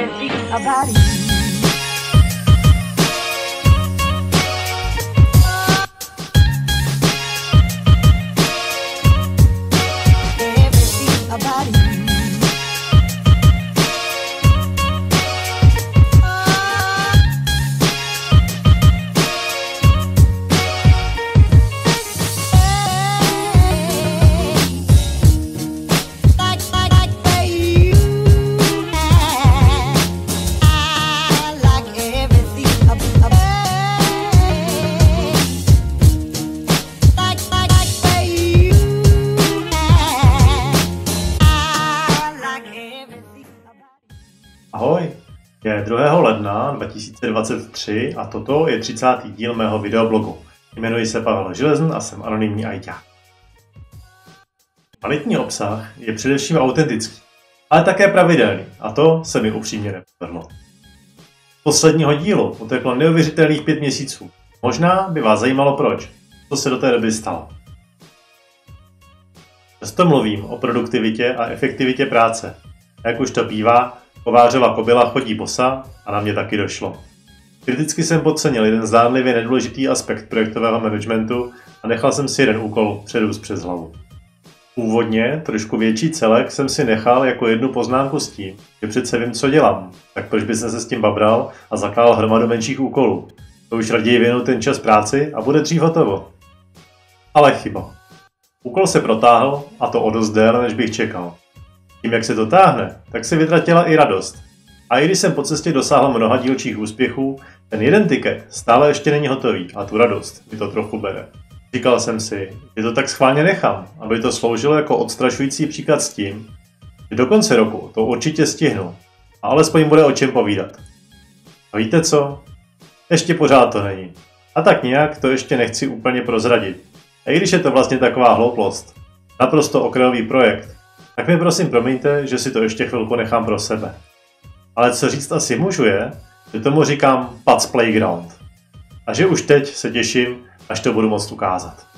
everything about you. Everything about you. Ahoj, je 2. ledna 2023 a toto je 30. díl mého videoblogu. Jmenuji se Pavel Železn a jsem anonymní ajťák. Kvalitní obsah je především autentický, ale také pravidelný a to se mi upřímně nepovedlo. Z posledního dílu uteklo neuvěřitelných 5 měsíců. Možná by vás zajímalo proč, co se do té doby stalo. Často mluvím o produktivitě a efektivitě práce. Jak už to bývá, kovářova kobyla chodí bosa a na mě taky došlo. Kriticky jsem podcenil jeden zdánlivě nedůležitý aspekt projektového managementu a nechal jsem si jeden úkol předůst přes hlavu. Původně trošku větší celek jsem si nechal jako jednu poznámku s tím, že přece vím, co dělám, tak proč bych se s tím babral a zakládal hromadu menších úkolů. To už raději věnu ten čas práci a bude dřív hotovo. Ale chyba. Úkol se protáhl a to o dost déle, než bych čekal. Tím, jak se to táhne, tak se vytratila i radost. A i když jsem po cestě dosáhl mnoha dílčích úspěchů, ten jeden tiket stále ještě není hotový a tu radost mi to trochu bere. Říkal jsem si, že to tak schválně nechám, aby to sloužilo jako odstrašující příklad s tím, že do konce roku to určitě stihnu a alespoň bude o čem povídat. A víte co? Ještě pořád to není. A tak nějak to ještě nechci úplně prozradit. A i když je to vlastně taková hloupost, naprosto okrajový projekt, tak mi prosím promiňte, že si to ještě chvilku nechám pro sebe. Ale co říct asi můžu je, že tomu říkám Pac Playground. A že už teď se těším, až to budu moct ukázat.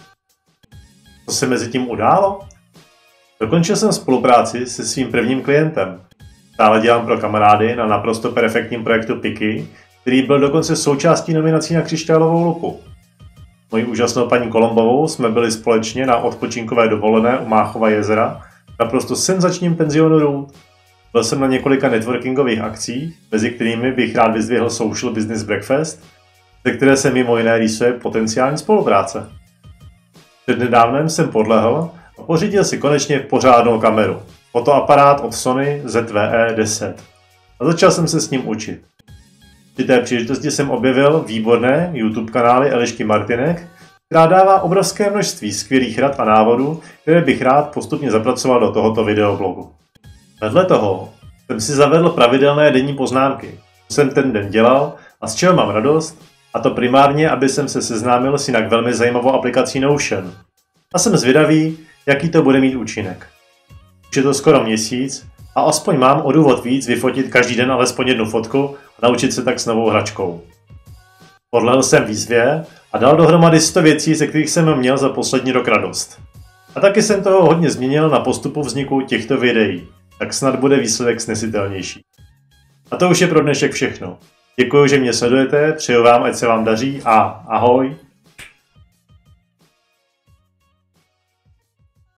Co se mezi tím událo? Dokončil jsem spolupráci se svým prvním klientem. Stále dělám pro kamarády na naprosto perfektním projektu Piky, který byl dokonce součástí nominací na Křišťálovou lupu. Mojí úžasnou paní Kolombovou jsme byli společně na odpočinkové dovolené u Máchova jezera, naprosto senzačním penzionu Root. Byl jsem na několika networkingových akcích, mezi kterými bych rád vyzdvihl Social Business Breakfast, ze které se mimo jiné rýsuje potenciální spolupráce. Přednedávnem jsem podlehl a pořídil si konečně pořádnou kameru. Fotoaparát od Sony ZV-E10. A začal jsem se s ním učit. Při té příležitosti jsem objevil výborné YouTube kanály Elišky Martinek, která dává obrovské množství skvělých rad a návodů, které bych rád postupně zapracoval do tohoto videoblogu. Vedle toho jsem si zavedl pravidelné denní poznámky, co jsem ten den dělal a z čeho mám radost, a to primárně, aby jsem se seznámil s jinak velmi zajímavou aplikací Notion. A jsem zvědavý, jaký to bude mít účinek. Už je to skoro měsíc a aspoň mám o důvod víc vyfotit každý den alespoň jednu fotku a naučit se tak s novou hračkou. Podlehl jsem výzvě a dal dohromady 100 věcí, ze kterých jsem měl za poslední rok radost. A taky jsem toho hodně změnil na postupu vzniku těchto videí, tak snad bude výsledek snesitelnější. A to už je pro dnešek všechno. Děkuji, že mě sledujete, přeju vám, ať se vám daří a ahoj!